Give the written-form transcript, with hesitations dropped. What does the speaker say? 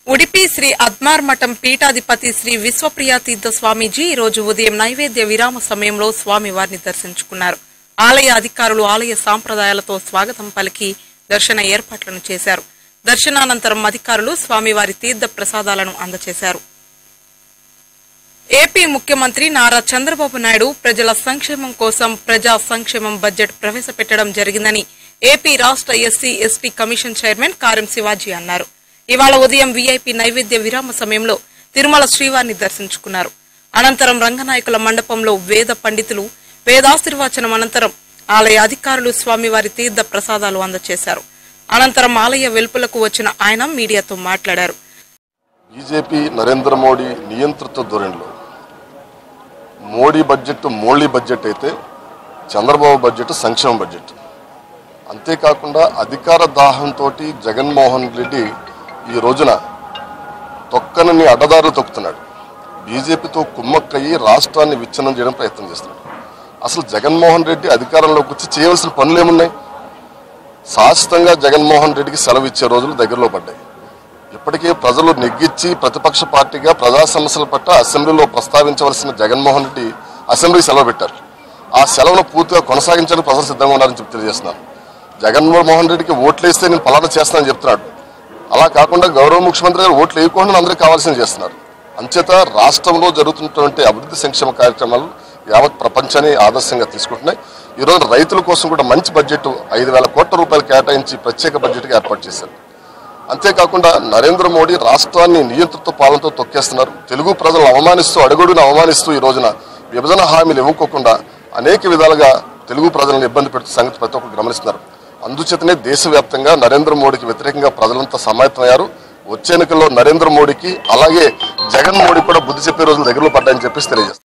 ఉడిపి శ్రీ అద్మార్ మఠం పీఠాధిపతి శ్రీ విశ్వప్రియాతీర్థ స్వామీజీ ఈ రోజు ఉదయం నైవేద్య విరామ సమయంలో స్వామివారిని దర్శించుకున్నారు. ఆలయ అధికారులు ఆలయ సాంప్రదాయాలతో స్వాగతం పలికి దర్శన ఏర్పాట్లను చేశారు. దర్శనానంతరం అధికారులు స్వామివారి తీర్థ ప్రసాదాలను అందజేశారు. ఏపీ ముఖ్యమంత్రి నారా చంద్రబాబు నాయుడు ప్రజల సంక్షేమం కోసం ప్రజా సంక్షేమం బడ్జెట్ ప్రవేశపెట్టడం జరిగిందని ఏపీ రాష్ట్ర ఎస్సీ ఎస్టీ కమిషన్ చైర్మన్ కారం శివాజీ అన్నారు. ఇవాళ ఉదయం వీఐపీ నైవేద్య విరామ సమయంలో తిరుమల శ్రీవారిని దర్శించుకున్నారు. అనంతరం రంగనాయకుల మండపంలో వేద పండితులు వేదాశీర్వచనం అనంతరం ఆలయ అధికారులు స్వామివారి తీర్థ ప్రసాదాలు అందజేశారు. అనంతరం ఆలయ వెలుపలకు వచ్చిన ఆయన మీడియాతో మాట్లాడారు. బీజేపీ నరేంద్ర మోడీ నియంత్రిత ధోరణిలో మోడీ బడ్జెట్ మోడీ బడ్జెట్ అయితే చంద్రబాబు బడ్జెట్ సంక్షేమ బడ్జెట్. అంతేకాకుండా అధికార దాహంతో జగన్మోహన్ రెడ్డి ఈ రోజున తొక్కనని అడ్డదారులు తొక్కుతున్నాడు. బీజేపీతో కుమ్మక్కయ్యి రాష్ట్రాన్ని విచ్ఛిన్నం చేయడం ప్రయత్నం చేస్తున్నాడు. అసలు జగన్మోహన్ రెడ్డి అధికారంలోకి వచ్చి చేయవలసిన పనులు ఏమున్నాయి? శాశ్వతంగా జగన్మోహన్ రెడ్డికి సెలవు ఇచ్చే రోజులు దగ్గరలో పడ్డాయి. ఇప్పటికే ప్రజలు నెగ్గించి ప్రతిపక్ష పార్టీగా ప్రజా సమస్యల పట్ల అసెంబ్లీలో ప్రస్తావించవలసిన జగన్మోహన్ రెడ్డి అసెంబ్లీకి సెలవు పెట్టారు. ఆ సెలవును పూర్తిగా కొనసాగించడానికి ప్రజలు సిద్ధంగా ఉన్నారని చెప్పి తెలియజేస్తున్నారు. జగన్మోహన్ రెడ్డికి ఓట్లేస్తే నేను పలానా చేస్తానని చెప్తున్నాడు. అలా కాకుండా గౌరవ ముఖ్యమంత్రి గారు ఓట్లు వేయకుండా అందరికీ కావాల్సింది చేస్తున్నారు. అంచేత రాష్ట్రంలో జరుగుతున్నటువంటి అభివృద్ధి సంక్షేమ కార్యక్రమాలు యావత్ ప్రపంచాన్ని ఆదర్శంగా తీసుకుంటున్నాయి. ఈరోజు రైతుల కోసం కూడా మంచి బడ్జెట్ 5,000 కోట్ల రూపాయలు కేటాయించి ప్రత్యేక బడ్జెట్గా ఏర్పాటు చేశారు. అంతేకాకుండా నరేంద్ర మోడీ రాష్ట్రాన్ని నియంత్రిత పాలనతో తొక్కేస్తున్నారు. తెలుగు ప్రజలను అవమానిస్తూ అడుగుడును అవమానిస్తూ ఈ రోజున విభజన హామీలు ఇవ్వకోకుండా అనేక విధాలుగా తెలుగు ప్రజలను ఇబ్బంది పెడుతున్న సంగతి ప్రతి ఒక్కరు గమనిస్తున్నారు. అందుచేతనే దేశవ్యాప్తంగా నరేంద్ర మోడీకి వ్యతిరేకంగా ప్రజలంతా సమాయత్తమయ్యారు. వచ్చే ఎన్నికల్లో నరేంద్ర మోడీకి అలాగే జగన్ మోడీ కూడా బుద్ధి చెప్పే రోజులు దగ్గరలో పడ్డాయని చెప్పేసి తెలియజేస్తారు.